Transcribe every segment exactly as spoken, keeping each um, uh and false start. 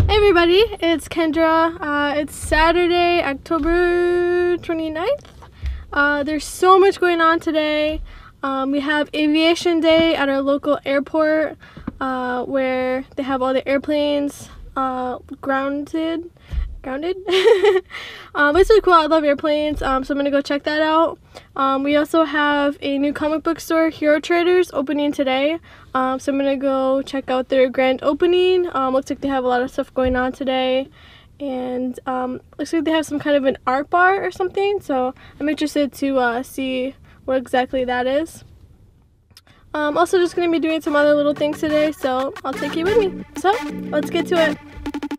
Hey everybody, it's Kendra. Uh, it's Saturday, October twenty-ninth. Uh, there's so much going on today. Um, we have Aviation Day at our local airport uh, where they have all the airplanes uh, grounded. Grounded? um, it's really cool. I love airplanes, um, so I'm going to go check that out. Um, we also have a new comic book store, Hero Traders, opening today. Um, so I'm going to go check out their grand opening. Um, looks like they have a lot of stuff going on today. And um, looks like they have some kind of an art bar or something. So I'm interested to uh, see what exactly that is. Um, also just going to be doing some other little things today, so I'll take you with me. So let's get to it.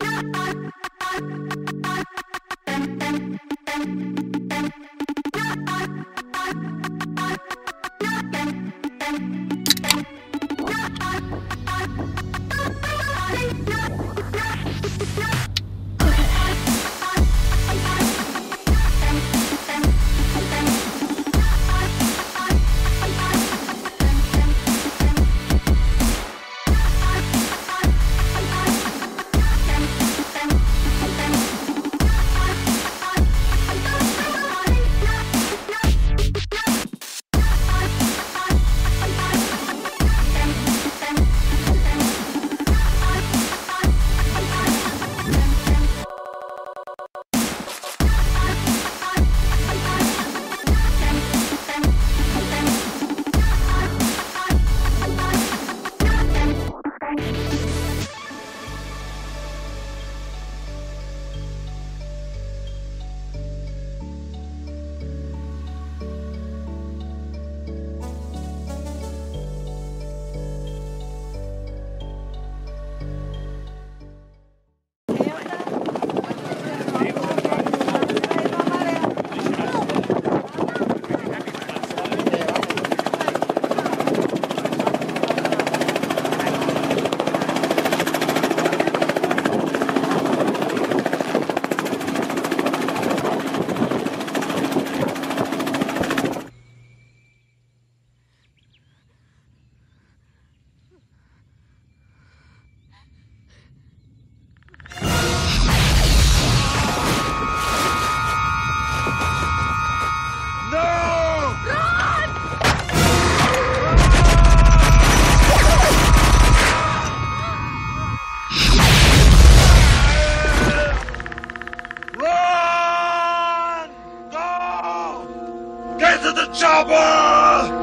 Get to the chopper!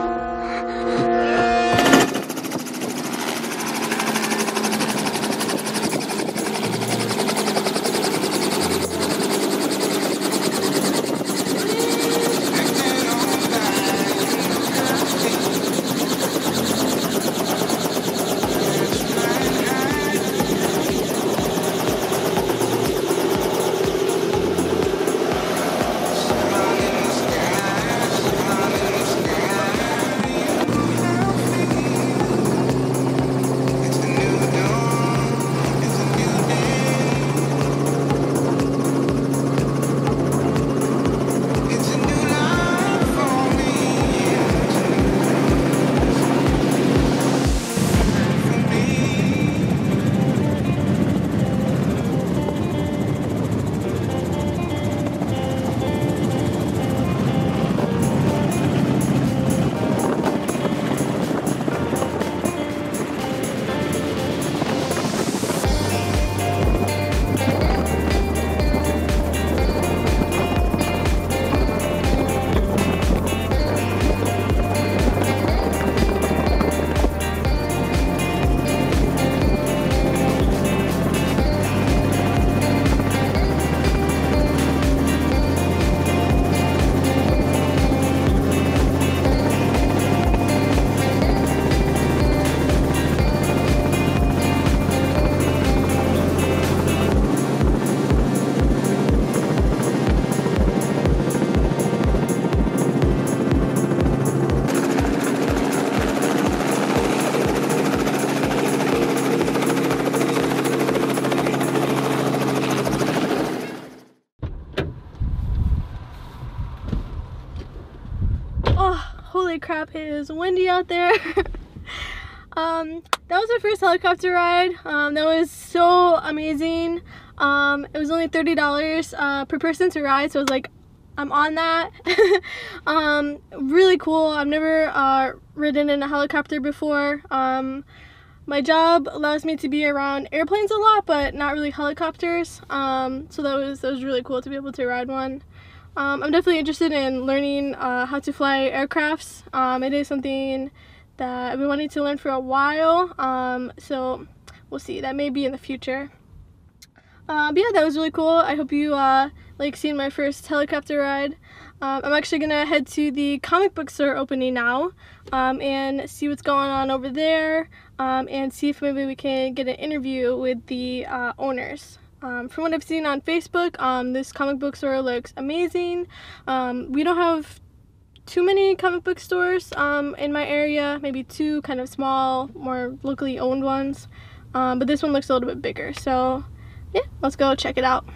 Holy crap, it is windy out there. um, that was our first helicopter ride. Um, that was so amazing. Um, it was only thirty dollars uh, per person to ride, so I was like, I'm on that. um, really cool. I've never uh, ridden in a helicopter before. Um, my job allows me to be around airplanes a lot, but not really helicopters. Um, so that was that was really cool to be able to ride one. Um, I'm definitely interested in learning uh, how to fly aircrafts. Um, it is something that I've been wanting to learn for a while. Um, so we'll see. That may be in the future. Uh, but yeah, that was really cool. I hope you uh, like seeing my first helicopter ride. Um, I'm actually gonna head to the comic book store opening now um, and see what's going on over there um, and see if maybe we can get an interview with the uh, owners. Um, from what I've seen on Facebook, um, this comic book store looks amazing. Um, we don't have too many comic book stores um, in my area, maybe two kind of small, more locally owned ones, um, but this one looks a little bit bigger. So yeah, let's go check it out.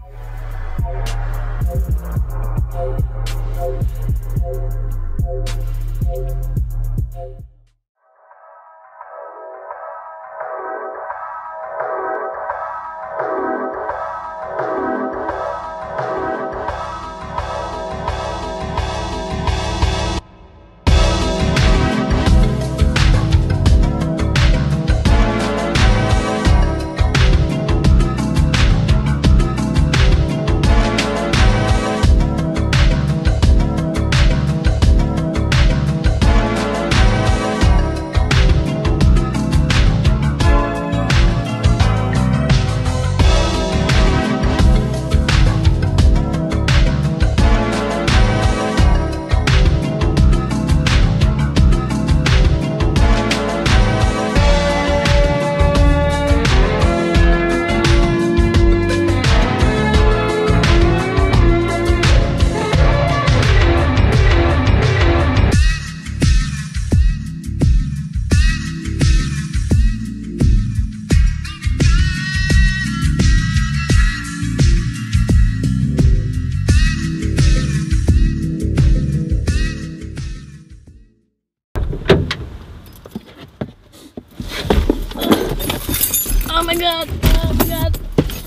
Oh my god, oh my god.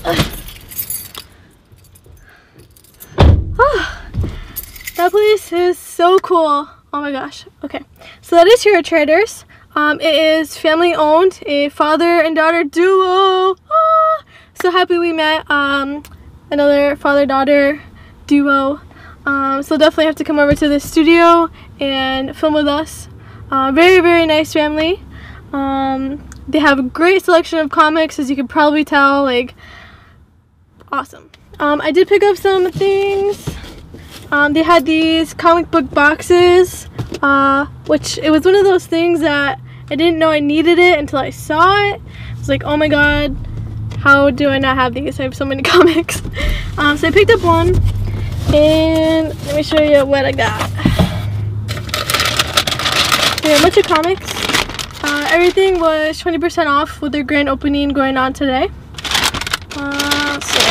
Oh, that place is so cool. Oh my gosh. Okay, so that is here at Traders. Um, it is family owned, a father and daughter duo. Oh, so happy we met um, another father-daughter duo. Um, so definitely have to come over to the studio and film with us. Uh, very, very nice family. Um, They have a great selection of comics, as you can probably tell, like, awesome. Um, I did pick up some things. Um, they had these comic book boxes, uh, which it was one of those things that I didn't know I needed it until I saw it. I was like, oh my god, how do I not have these? I have so many comics. Um, so I picked up one, and let me show you what I got. We have a bunch of comics. Uh, everything was twenty percent off with their grand opening going on today. Uh, so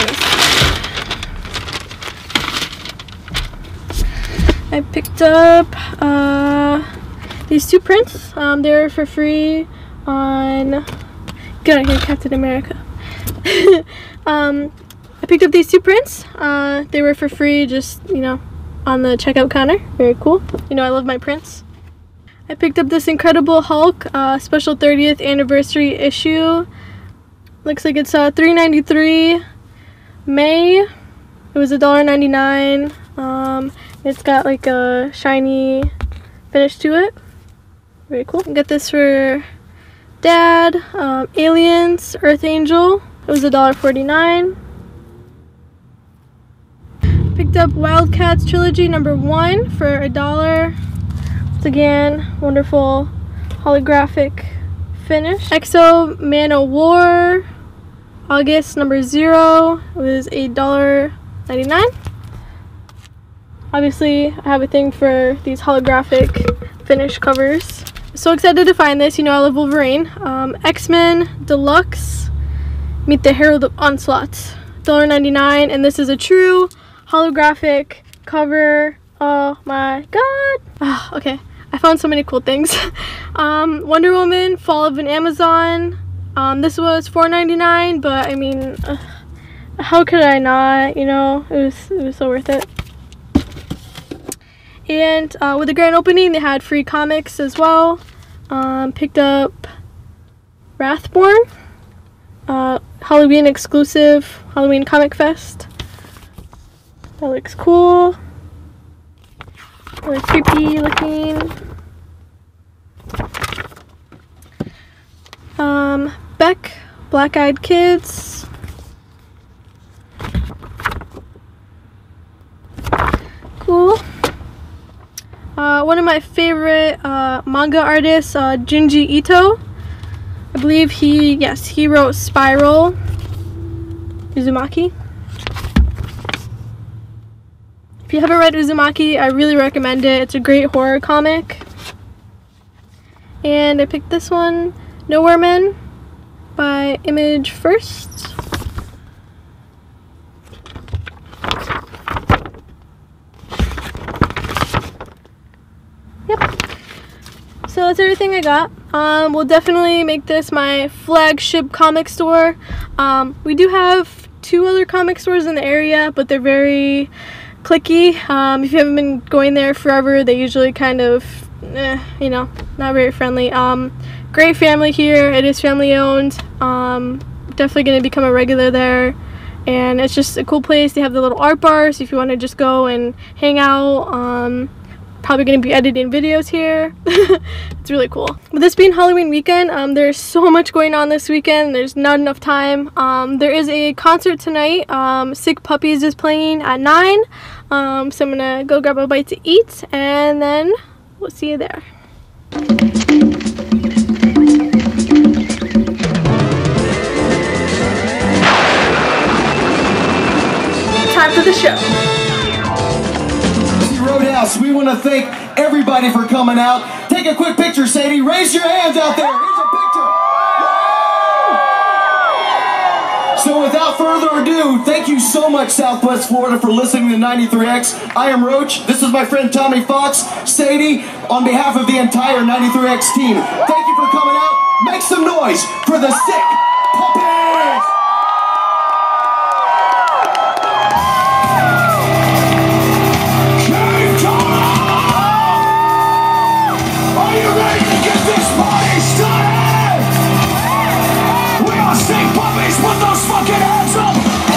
I picked up uh, these two prints. Um, they were for free on Get Out Here, Captain America. um, I picked up these two prints. Uh, they were for free, just, you know, on the checkout counter. Very cool. You know, I love my prints. I picked up this Incredible Hulk uh, special thirtieth anniversary issue. Looks like it's uh, three ninety-three May. It was a dollar ninety-nine. Um, it's got like a shiny finish to it. Very cool. Got this for Dad. Um, Aliens, Earth Angel. It was a dollar forty-nine. Picked up Wildcats Trilogy number one for a dollar. It's again wonderful holographic finish. Exo Man of War August number zero. It was a dollar ninety-nine. Obviously, I have a thing for these holographic finish covers. So excited to find this. You know I love Wolverine. Um, X-Men Deluxe Meet the Herald of Onslaught. one dollar ninety-nine, and this is a true holographic cover. Oh my god. Oh, okay. I found so many cool things. um, Wonder Woman, Fall of an Amazon. Um, this was four ninety-nine, but I mean, uh, how could I not? You know, it was it was so worth it. And uh, with the grand opening, they had free comics as well. Um, picked up Wrathborn, uh, Halloween exclusive, Halloween Comic Fest. That looks cool. Really creepy looking. Um, Beck, Black Eyed Kids. Cool. Uh, one of my favorite uh, manga artists, uh, Junji Ito. I believe he, yes, he wrote Spiral, Uzumaki. If you haven't read Uzumaki, I really recommend it. It's a great horror comic. And I picked this one, Nowhere Men by Image First. Yep. So that's everything I got. Um, we'll definitely make this my flagship comic store. Um, we do have two other comic stores in the area, but they're very cliquey. Um, if you haven't been going there forever, they usually kind of, eh, you know, not very friendly. Um, great family here. It is family owned. Um, definitely going to become a regular there. And it's just a cool place. They have the little art bars if you want to just go and hang out. Um, probably going to be editing videos here. It's really cool. With this being Halloween weekend, um, there's so much going on this weekend. There's not enough time. Um, there is a concert tonight. Um, Sick Puppies is playing at nine. Um, so I'm going to go grab a bite to eat, and then we'll see you there. Time for the show. Roadhouse, we want to thank everybody for coming out. Take a quick picture, Sadie. Raise your hands out there. Here's a picture. So without further ado, thank you so much, Southwest Florida, for listening to ninety-three X. I am Roach. This is my friend Tommy Fox. Sadie, on behalf of the entire ninety-three X team, thank you for coming out. Make some noise for the Sick Puppies. Put those fucking hands up!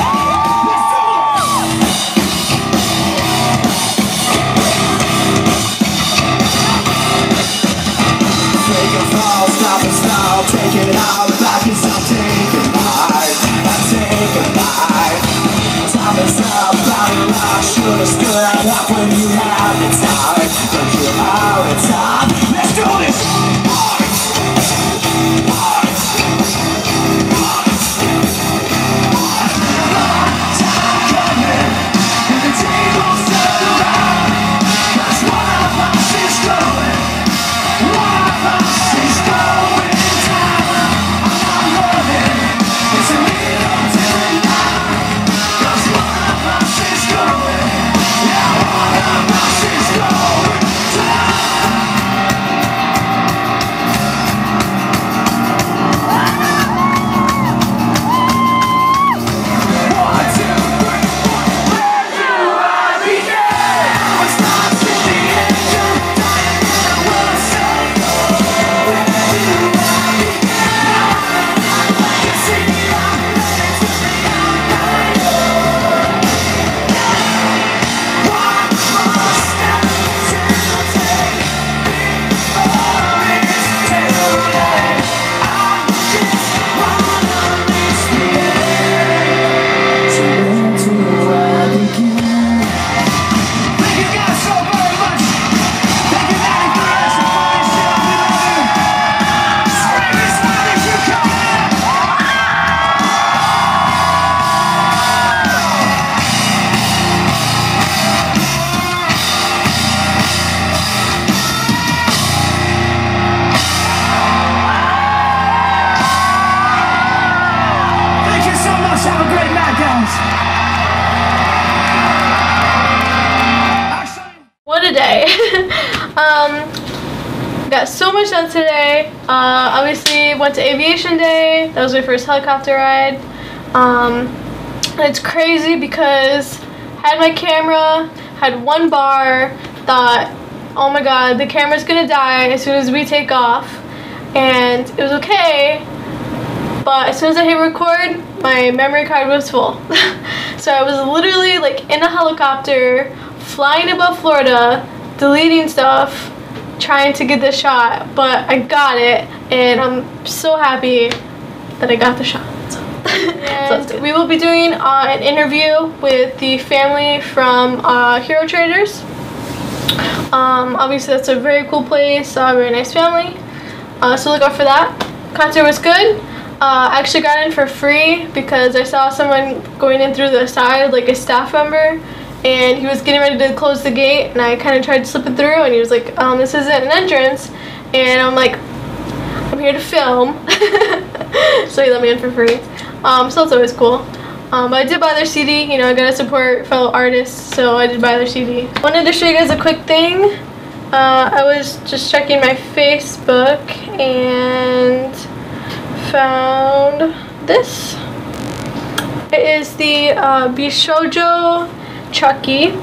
Take a fall, stop and stop, take it out back and stop, take a bite, I take a bite. Stop and stop, out of luck, should've stood up when you had the time, but you're out of time. Let's do this! What a day. um, got so much done today. Uh, obviously went to Aviation Day. That was my first helicopter ride. Um, and it's crazy because had my camera, had one bar, thought, oh my god, the camera's gonna die as soon as we take off. And it was okay, but as soon as I hit record, my memory card was full. So I was literally like in a helicopter, flying above Florida, deleting stuff, trying to get the shot, but I got it, and I'm so happy that I got the shot. So, so we will be doing uh, an interview with the family from uh, Hero Traders. Um, obviously that's a very cool place, uh, very nice family, uh, so look out for that. Concert was good. Uh, I actually got in for free because I saw someone going in through the side, like a staff member, and he was getting ready to close the gate, and I kind of tried to slip it through, and he was like, um, this isn't an entrance, and I'm like, I'm here to film. So he let me in for free. Um, so it's always cool. Um, but I did buy their C D, you know, I gotta support fellow artists, so I did buy their C D. I wanted to show you guys a quick thing. Uh, I was just checking my Facebook and found this. It is the uh, Bishojo Chucky.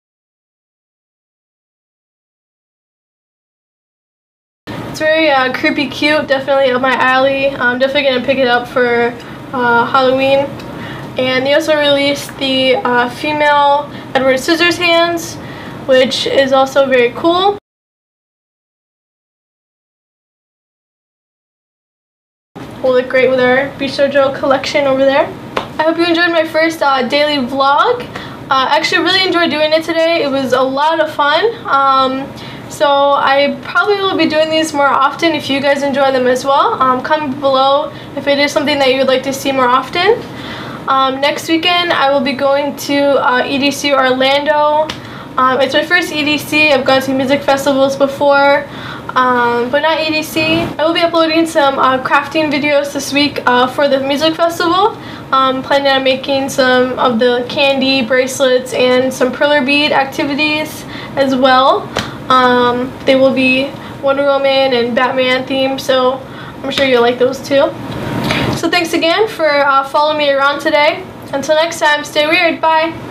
It's very uh, creepy cute, definitely up my alley. I'm definitely gonna pick it up for uh, Halloween. And they also released the uh, female Edward Scissorhands, which is also very cool. Will look great with our Bishojo collection over there. I hope you enjoyed my first uh, daily vlog. Uh, I actually really enjoyed doing it today. It was a lot of fun. Um, so I probably will be doing these more often if you guys enjoy them as well. Um, comment below if it is something that you would like to see more often. Um, next weekend I will be going to uh, E D C Orlando. Um, it's my first E D C. I've gone to music festivals before, um, but not E D C. I will be uploading some uh, crafting videos this week uh, for the music festival. Um, planning on making some of the candy bracelets and some perler bead activities as well. Um, they will be Wonder Woman and Batman themed, so I'm sure you'll like those too. So thanks again for uh, following me around today. Until next time, stay weird. Bye.